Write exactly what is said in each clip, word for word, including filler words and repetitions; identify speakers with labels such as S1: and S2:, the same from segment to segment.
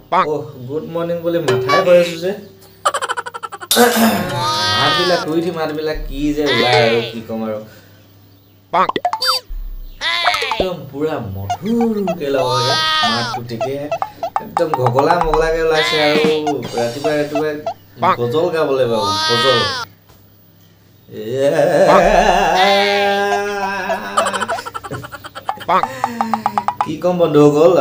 S1: Oh, good morning bole mathay koisu je. Marbila kuiti marbila ki je ulai aru ki kom aru. Ekdom pura modhur ke lage mat tutike ekdom gogola mogla ke ulaise aru ratiba ratiba gozol gabole babu gozol. কি কম বন্ধু গল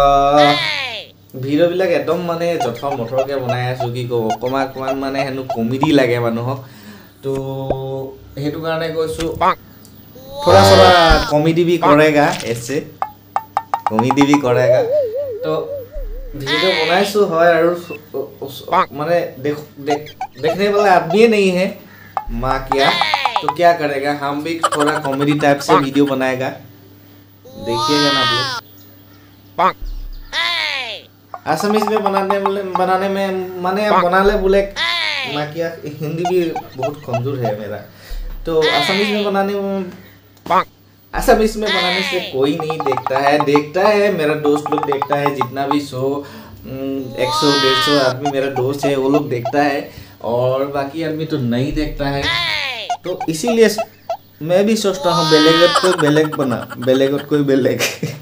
S1: video বিলাক একদম মানে যথৰ মথৰকে বনাই আছো কি কব কমা কমান মানে হেনু কমেডি লাগে মানুহক তো হেতু কাৰণে কৈছো थोड़ा थोड़ा कॉमेडी भी करेगा ऐसे कॉमेडी भी करेगा तो वीडियो बनाइसो है और माने देख देखने वाला आदमी नहीं है माँ क्या तो क्या करेगा हम भी थोड़ा कॉमेडी टाइप से वीडियो बनाएगा देखिएगा ना आप लोग असमीज में बनाने बोले बनाने में माने बना ले बोले माँ क्या हिंदी भी बहुत कमजोर है मेरा तो असमीज में बनाने में असमीज में बनाने से कोई नहीं देखता है देखता है मेरा दोस्त लोग देखता है जितना भी सौ एक सौ डेढ़ सौ आदमी मेरा दोस्त है वो लोग देखता है और बाकी आदमी तो नहीं देखता है तो इसीलिए मैं भी सोचता हूँ बेलेगत कोई बेलेग बना बेलेगत कोई बेलेग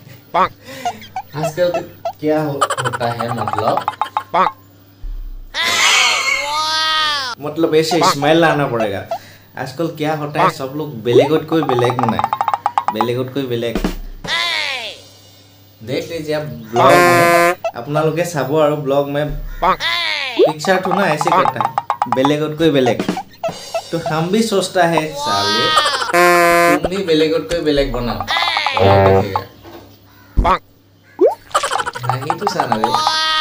S1: आजकल क्या हो, होता है मतलब मतलब ऐसे स्माइल लाना पड़ेगा आजकल क्या होता है सब लोग बेलेगत कोई बेलेग बनाए बेलेगत कोई बेलेग देख लीजिए आप ब्लॉग में अपना लोग के साबो और ब्लॉग में पिक्चर तो ना ऐसे करता है बेलेगत कोई बेलेग तो हम भी सोचता है साले तुम भी बेलेगत कोई बेलेग बनाओ देखिएगा नहीं तो साला रे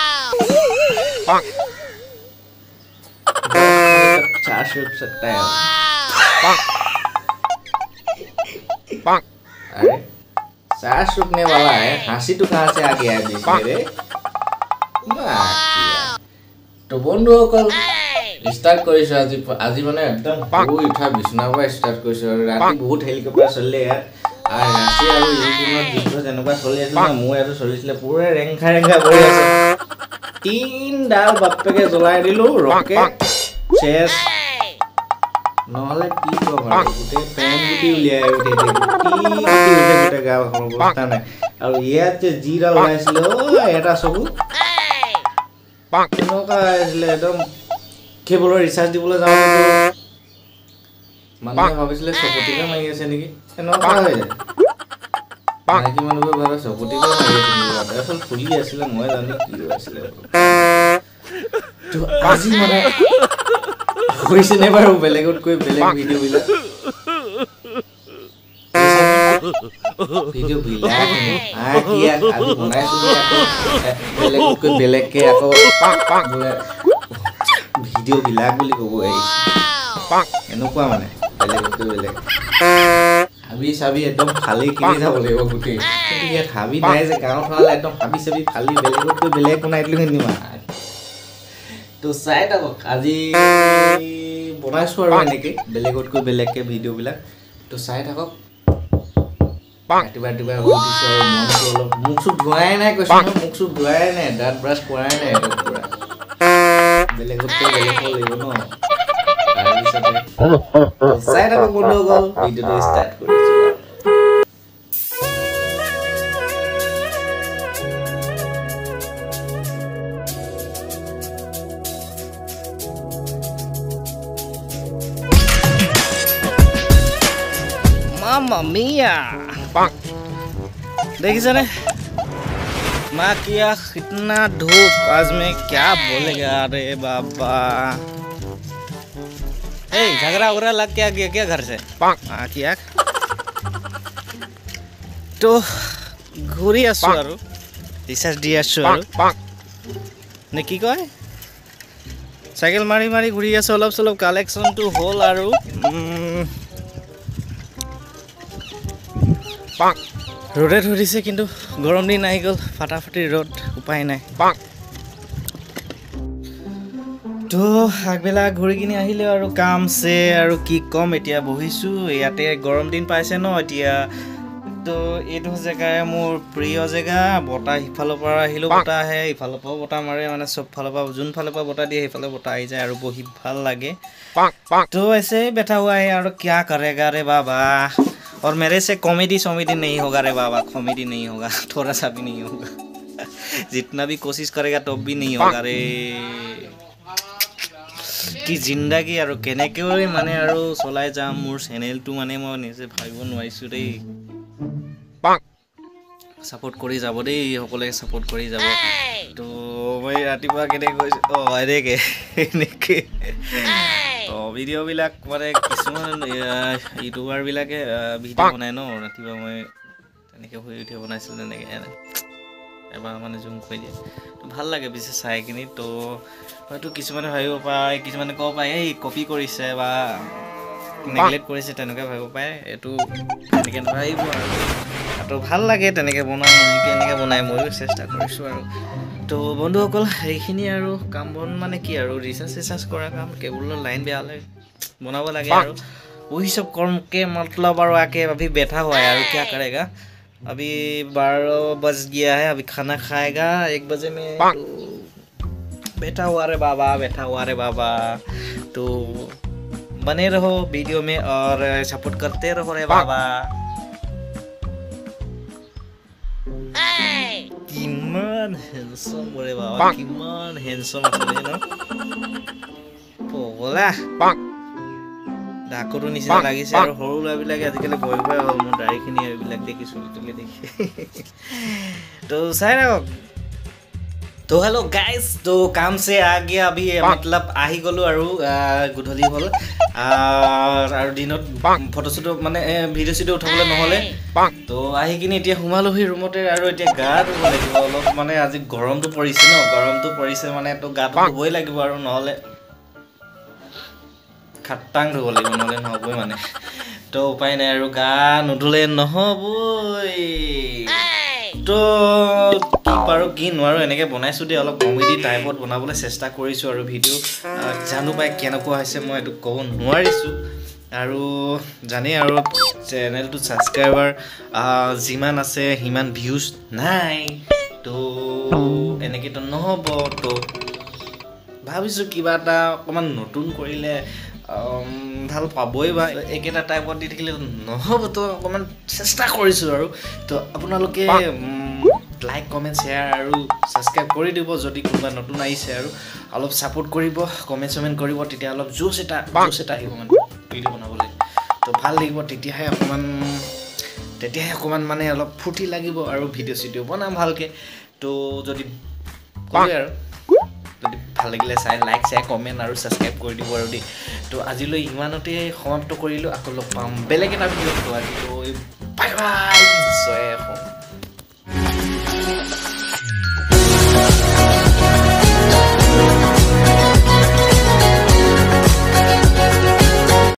S1: चार सौ सकता है अरे सांस रुकने वाला है हंसी तो कहाँ से आ गया है बीच में रे तो বন্ধুসকল স্টার্ট কৰিছো আজি আজি মানে একদম শুই উঠা বিছনাৰ পৰা স্টার্ট কৰিছো আৰু ৰাতি বহুত হেলিকপ্টাৰ চলিলে ইয়াত আৰু ৰাতি আৰু এই দিনত যুদ্ধ যেনেকুৱা চলি আছিল না মই আৰু চলিছিলে পুৰা ৰেংখা ৰেংখা কৰি আছে তিন ডাল বাপেকে জ্বলাই দিলো ৰকেট চেছ নহলে কি কব আৰু গোটে পেন গুটি উলিয়াই উঠে কি গুটি উঠে গোটে গাল অৱস্থা নাই আৰু ইয়াত যে জিৰা লগাইছিল ও এটা সবু কেনেকুৱা আছিলে একদম কেবলৰ ৰিচাৰ্জ দিবলৈ যাওঁ মানুহে ভাবিছিলে চকুটিকে মাৰি আছে নেকি এনেকুৱা হৈ যায় মাইকী মানুহবোৰ ভাবে চকুটিকে মাৰি আছে নেকি আচল ফুলি আছিলে মই জানো কি আছিলে তো আজি মানে হৈছে নে বাৰু বেলেগত কৈ বেলেগ ভিডিও বিলাক ভিডিও বিলাক আ কি আজি বনাইছো আকৌ বেলেগত কৈ বেলেগ কে আকৌ ভিডিও বিলাক বুলি কব এই এনেকুৱা মানে বেলেগত কৈ বেলেগ হাবি চাবি একদম খালি কিনি যাব লাগিব গুটি কিন্তু ইয়াত হাবি নাই যে গাঁৱত হ'লে একদম হাবি চাবি খালি বেলেগত কৈ বেলেগ বনাই দিলো নিমা তো চাই থাকক আজি বনাইছো আৰু এনেকে বেলেগত কৈ বেলেগকে ভিডিও বিলাক তো চাই থাকক ৰাতিবা ৰাতিবা হৈ দিছো আৰু মনটো অলপ মুখ চুখ ধুৱাই নাই কৈছো মুখ চুখ ধুৱাই নাই দাঁত ব্ৰাছ কৰাই নাই একদম পুৰা বেলেগত কৈ বেলেগ লাগিব ন তাৰপিছতে চাই থাকক বন্ধুসকল ভিডিঅ'টো ষ্টাৰ্ট কৰিছো Mamma mia! देखिए सर माँ किया कितना धूप आज में क्या बोलेगा अरे बाबा ए झगड़ा उगड़ा लग क्या गया क्या घर से माँ किया तो घूरी आसो आरो रिचार्ज दी आसो आरो ने की कय साइकेल मारी मारी घूरी आसो অলপ চলপ কালেকশন তো হল আৰু रोडे धरिसे किन्तु गरम दिन आहि गल फाटाफाटी रोड उपाय নাই तो আগবেলা ঘূৰি কিনি আহিলে আৰু কাম সে আৰু কি কম এতিয়া বহিছো ইয়াতে গৰম দিন পাইছে ন এতিয়া তো এইটো জেগাৰে মোৰ প্ৰিয় জেগা বতাহ ইফালৰ পৰা আহিলেও বতাহ আহে ইফালৰ পৰা বতাহ মাৰে মানে চব ফালৰ পৰা যোন ফালৰ পৰা বতাহ দিয়ে সেইফালে বতাহ আহি যায় আৰু বহি ভাল লাগে तो ऐसे ही बैठा हुआ है और क्या करेगा रे बाबा और मेरे से कॉमेडी सॉमेडी नहीं होगा रे बाबा कॉमेडी नहीं होगा थोड़ा सा भी नहीं होगा जितना भी कोशिश करेगा तो भी नहीं होगा रे कि जिंदगी और केनेके माने और चलाई जाम मोर चैनल तो माने मैं निजे भाबिब नोवारिसु रे सपोर्ट करि जाबो दे सकले सपोर्ट करि जाबो तो मैं रातिपुवा केने কৈছো ओ एनेके एनेके तो ভিডিও বিলাক মানে কিছুমান ইউটিউবাৰ বিলাকে ভিডিও বনায় ন ৰাতিপুৱা মই তেনেকে হৈ ভিডিও বনাইছিল তেনেকে এবাৰ মানে জুম কৰি দিয়ে তো ভাল লাগে বিশেষ চাই কিনি তো হয়তো কিছুমানে ভাবিব পায় কিছুমানে কব পায় এই কপি কৰিছে বা নেগলেক্ট কৰিছে তেনেকে ভাবিব পায় এটো তেনেকে ভাবিব আৰু তো ভাল লাগে তেনেকে বনাই এনেকে এনেকে বনাই মইও চেষ্টা কৰিছো আৰু তো বন্ধুসকল এইখিনি আৰু কাম বন মানে কি আৰু ৰিচাৰ্জ ৰিচাৰ্জ কৰা কাম কেবলৰ লাইন বেয়া লাগে बनाव लगे और वही सब कर्म के मतलब और आके अभी बैठा हुआ है और क्या करेगा अभी बारह बज गया है अभी खाना खाएगा एक बजे में तो बैठा हुआ रे बाबा बैठा हुआ रे बाबा तो बने रहो वीडियो में और सपोर्ट करते रहो रे बाबा किमान हैंडसम रे बाबा किमान हैंडसम আছে না পোলা ডাকৰো নিচিনা লাগিছে আৰু সৰু লৰাবিলাকে আজিকালি ভয় ভয় হ'ল মোৰ দাঢ়িখিনি এইবিলাক দেখি চুলি তুলি দেখি তো চাই ৰাখক तो हेलो गाइस तो काम से आ गया अभी मतलब आही गलो আৰু গুধলি হল আৰু দিনত ফটো ছটো মানে ভিডিও সিডিও উঠাবলৈ নহলে তো আহি কিনি এতিয়া হুমালো হি ৰুমতে আৰু এতিয়া গা ধুব লাগিব অলপ মানে আজি গৰমটো পৰিছে ন গৰমটো পৰিছে মানে তো গা ধুবই লাগিব আৰু নহলে খাটাং ধুব লাগিব নহলে নহবই মানে তো উপায় নাই আৰু গা নুধুলে নহবই তো কি পাৰো কি নোৱাৰো এনেকে বনাইছো দে অলপ কমেডি টাইপত বনাবলৈ চেষ্টা কৰিছো আৰু ভিডিও জানো পাই কেনেকুৱা হৈছে মই এটো ক'ব নোৱাৰিছো আৰু জানি আৰু চেনেলটো সাবস্ক্ৰাইবাৰ জিমান আছে হিমান ভিউজ নাই তো এনেকে তো নহব তো ভাবিছো কিবা এটা অকমান নতুন কৰিলে ভাল পাবই বা একেটা টাইপত দি থাকিলে নহব তো অকমান চেষ্টা কৰিছো আৰু তো আপোনালোকে লাইক কমেন্ট শেয়াৰ আৰু সাবস্ক্ৰাইব কৰি দিব যদি কোনোবা নতুন আহিছে আৰু অলপ সাপোৰ্ট কৰিব কমেন্ট কমেন্ট কৰিব তেতিয়া অলপ জোশ এটা জোশ এটা আহিব মানে ভিডিও বনাবলৈ তো ভাল লাগিব তেতিয়াহে অকমান তেতিয়াহে অকমান মানে অলপ ফুটি লাগিব আৰু ভিডিও সিডিও বনাম ভালকে তো যদি কয় আৰু যদি ভাল লাগিলে চাই লাইক শেয়াৰ কমেন্ট আৰু সাবস্ক্ৰাইব কৰি দিব আৰু দি তো আজিলৈ ইমানতে সমাপ্ত কৰিলো আকৌ লগ পাম বেলেগ এটা ভিডিঅ'ত তো আজি বাই বাই জয়